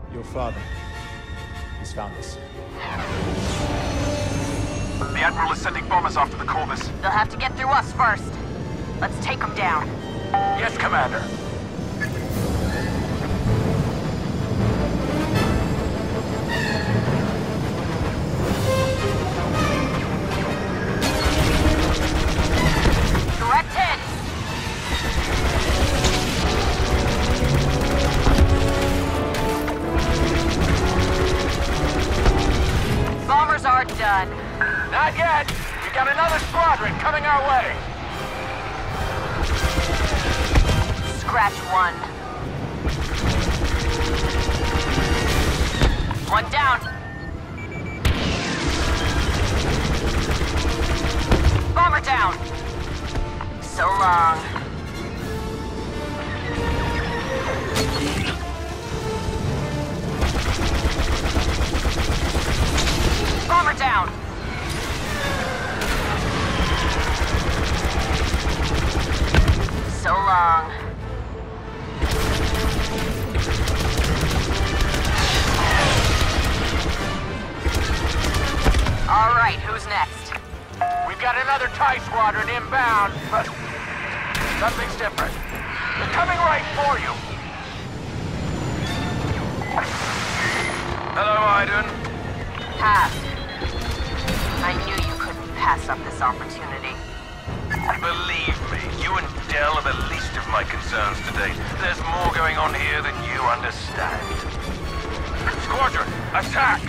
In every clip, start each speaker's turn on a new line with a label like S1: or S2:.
S1: Your father. He's found us.
S2: The Admiral is sending bombers after the Corvus.
S3: They'll have to get through us first. Let's take them down.
S2: Yes, Commander.
S3: Direct hit! Bombers are done.
S2: Not yet! We got another squadron coming our way!
S3: Scratch one. One down. Bomber down. So long. Bomber down. So long. All right, who's next?
S2: We've got another TIE squadron inbound, but something's different. They're coming right for you. Hello, Iden.
S3: Pass. I knew you couldn't pass up this opportunity.
S2: Believe me, you and Del are the least of my concerns today. There's more going on here than you understand. Squadron, attack!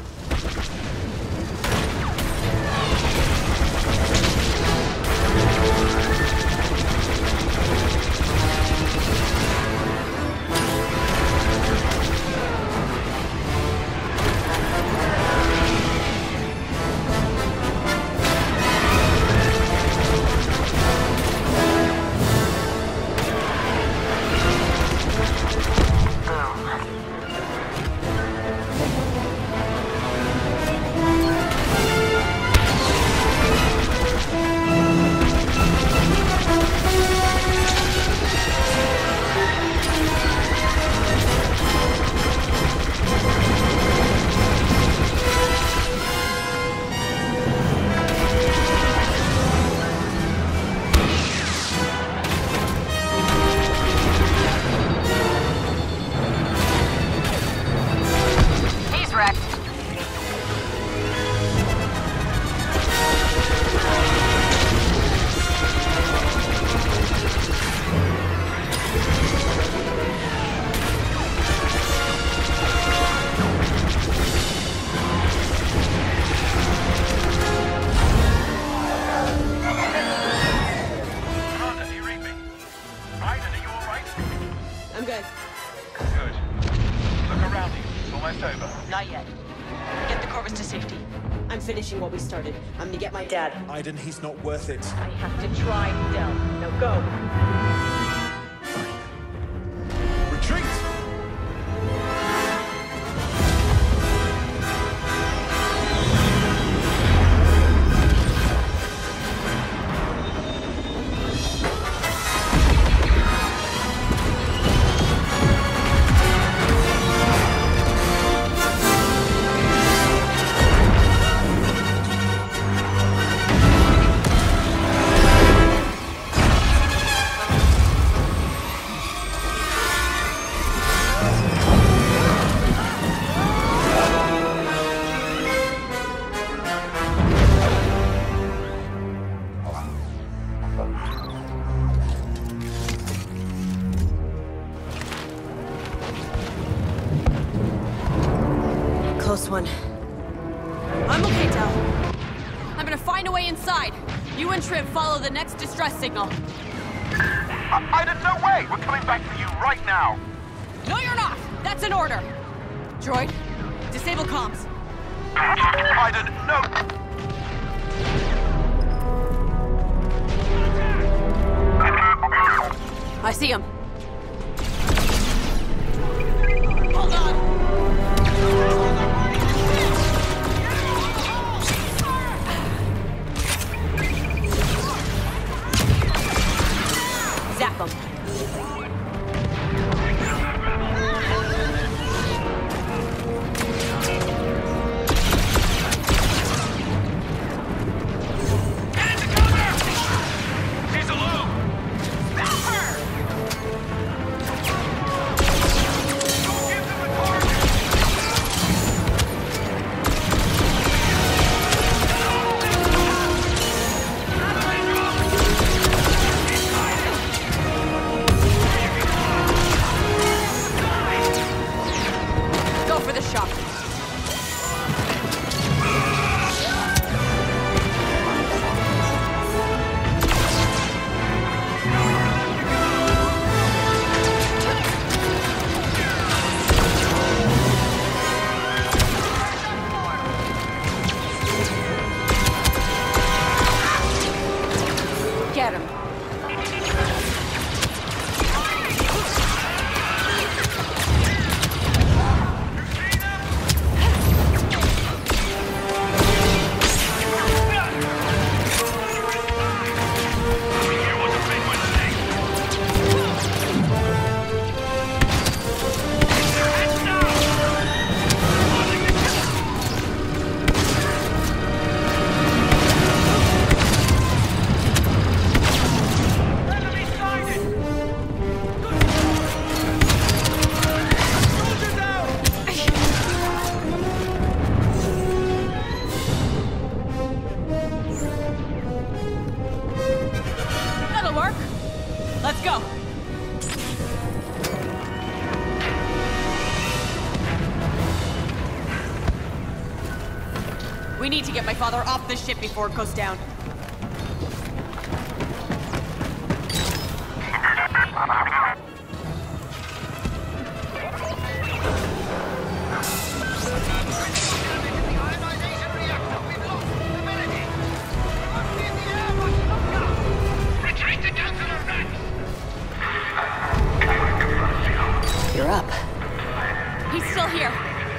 S4: Finishing what we started. I'm gonna get my dad.
S1: Iden, he's not worth it.
S4: I have to try, Del. Now go.
S1: Retreat!
S4: Close one.
S5: I'm okay, Del. I'm gonna find a way inside. You and Triv follow the next distress signal.
S2: Iden, no way! We're coming back for you right now!
S5: No, you're not! That's an order! Droid, disable comms.
S2: Iden, no!
S5: I see him. Hold on! Zap him. We need to get my father off this ship before it goes down.
S4: You're up.
S5: He's still here.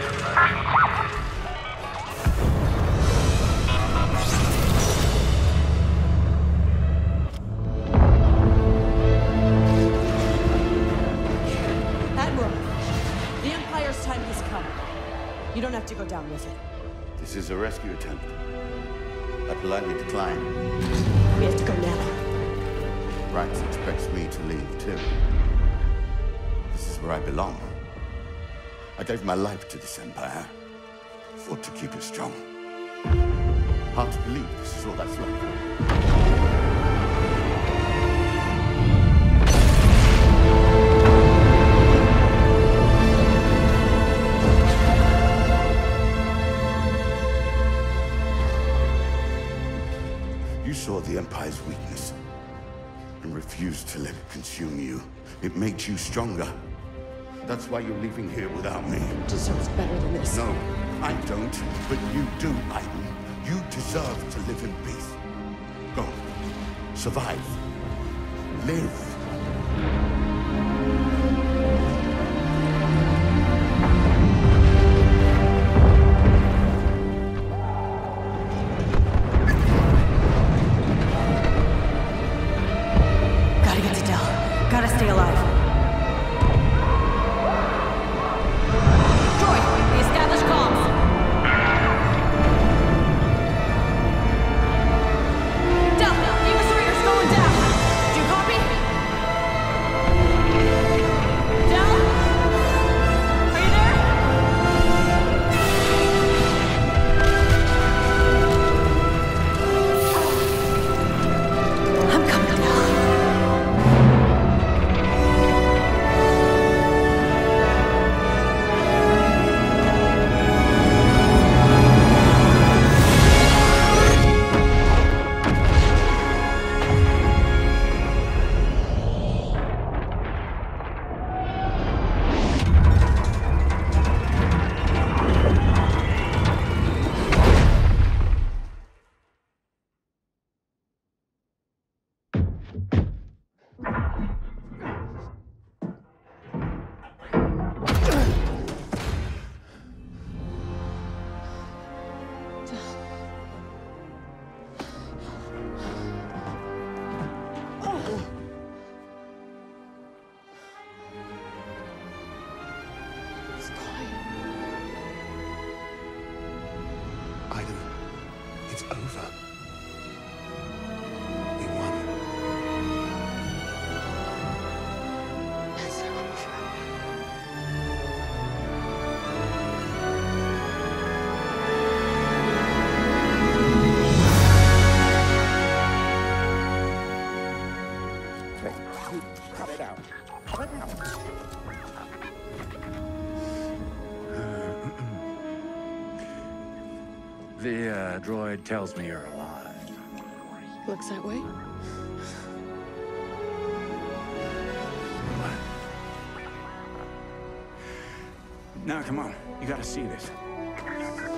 S4: Admiral, the Empire's time has come. You don't have to go down with it.
S6: This is a rescue attempt. I politely decline.
S4: We have to go now.
S6: Rights expects me to leave too. This is where I belong. I gave my life to this empire. Fought to keep it strong. Hard to believe this is all that's left. You saw the Empire's weakness and refused to let it consume you. It makes you stronger. That's why you're leaving here without me.
S4: Deserves better than this.
S6: No, I don't, but you do, Aiden. You deserve to live in peace. Go. Survive. Live.
S4: Gotta get to Del. Gotta stay alive.
S5: Droid, we established comms. Del, Eva Sarier's going down. Do you copy? Del? Are you there?
S4: I'm coming, Del.
S6: Aiden, it's over. We won.
S4: It's over.
S6: Cut it out. Cut it out.
S7: The droid tells me you're alive.
S4: Looks that way.
S7: Now, come on. You gotta see this.